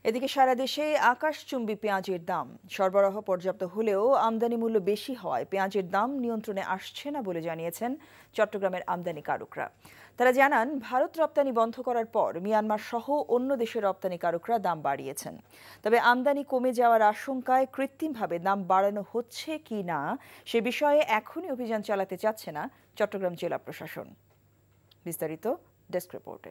এদিকে সারা দেশে আকাশচুম্বী পেঁয়াজের দাম সরবরাহ পর্যাপ্ত হলেও আমদানি মূল্য বেশি হওয়ায় পেঁয়াজের দাম নিয়ন্ত্রণে আসছে না বলে জানিয়েছেন চট্টগ্রামের আমদানিকারকরা। তারা জানান, ভারত রপ্তানি বন্ধ করার পর মিয়ানমার সহ অন্য দেশের রপ্তানিকারকরা দাম বাড়িয়েছেন। তবে আমদানি কমে যাওয়ার আশঙ্কায় কৃত্রিমভাবে দাম বাড়ানো হচ্ছে কি না সে বিষয়ে এখনই অভিযান চালাতে চাচ্ছে না চট্টগ্রাম জেলা প্রশাসন। বিস্তারিত ডেস্ক রিপোর্টে।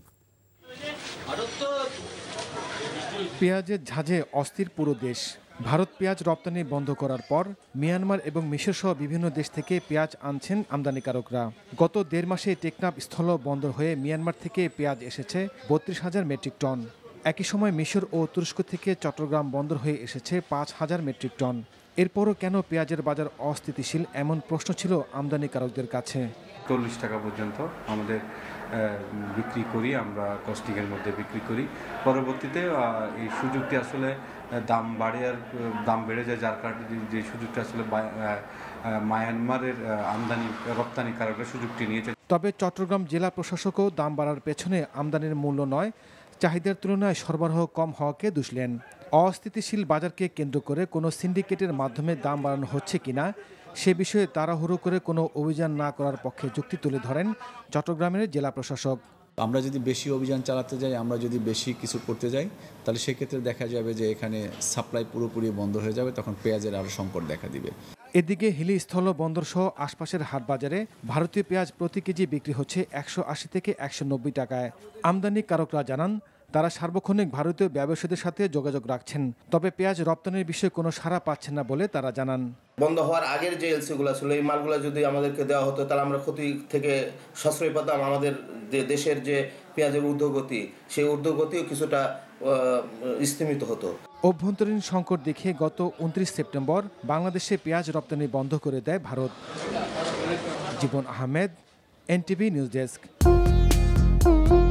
পেঁয়াজের ঝাঁঝে অস্থির পুরো দেশ। ভারত পেঁয়াজ রপ্তানি বন্ধ করার পর মিয়ানমার এবং মিশর সহ বিভিন্ন দেশ থেকে পেঁয়াজ আনছেন আমদানিকারকরা। গত 1.5 মাসে টেকনাফ স্থল বন্দর হয়ে মিয়ানমার থেকে পেঁয়াজ এসেছে 32,000 মেট্রিক টন। একই সময় মিশর ও তুরস্ক থেকে চট্টগ্রাম বন্দর হয়ে এসেছে 5,000 মেট্রিক টন। এরপরও কেন পেঁয়াজের বাজার অস্থিতিশীল, এমন প্রশ্ন ছিল আমদানিকারকদের কাছে। 40 টাকা পর্যন্ত আমাদের বিক্রি করি, আমরা কস্টিংয়ের মধ্যে বিক্রি করি। পরবর্তীতে এই সুযোগটি আসলে দাম বেড়ে যায়, যার কারণে যে সুযোগটা আসলে মায়ানমারের আমদানি রপ্তানিকারকরা সুযোগটি নিয়েছে। তবে চট্টগ্রাম জেলা প্রশাসকও দাম বাড়ার পেছনে আমদানির মূল্য নয়, চাহিদার তুলনায় সরবরাহ কম হওয়াকে দুষলেন। অস্থিতিশীল বাজারকে কেন্দ্র করে কোনো সিন্ডিকেটের মাধ্যমে দাম বাড়ানো হচ্ছে কিনা সে বিষয়ে তাড়াহুড়ো করে কোনো অভিযান না করার পক্ষে যুক্তি তুলে ধরেন চট্টগ্রামের জেলা প্রশাসক। আমরা যদি বেশি অভিযান চালাতে যাই, আমরা যদি বেশি কিছু করতে যাই, তাহলে সেক্ষেত্রে দেখা যাবে যে এখানে সাপ্লাই পুরোপুরি বন্ধ হয়ে যাবে, তখন পেঁয়াজের আরও সংকট দেখা দিবে। এদিকে হিলি স্থল বন্দর সহ আশপাশের হাট বাজারে ভারতীয় পেঁয়াজ প্রতি কেজি বিক্রি হচ্ছে 180 থেকে 190 টাকায়। আমদানিকারকরা জানান, তারা সার্বক্ষণিক ভারতীয় ব্যবসায়ীদের সাথে যোগাযোগ রাখছেন, তবে পেঁয়াজ রপ্তানির বিষয়ে কোনো সাড়া পাচ্ছেন না বলে তারা জানান। বন্ধ হওয়ার আগের যে এলসিগুলো ছিল, এই মালগুলো যদি আমাদেরকে দেওয়া হতো তাহলে আমরা ক্ষতি থেকে সাশ্রয় পেতাম। আমাদের যে দেশের যে পেঁয়াজের ঊর্ধ্বগতি, সেই ঊর্ধ্বগতিও কিছুটা স্তীমিত হতো। অভ্যন্তরীণ সংকট দেখে গত 29 সেপ্টেম্বর বাংলাদেশে পেঁয়াজ রপ্তানি বন্ধ করে দেয় Bharat. Jibon Ahmed, NTV news desk.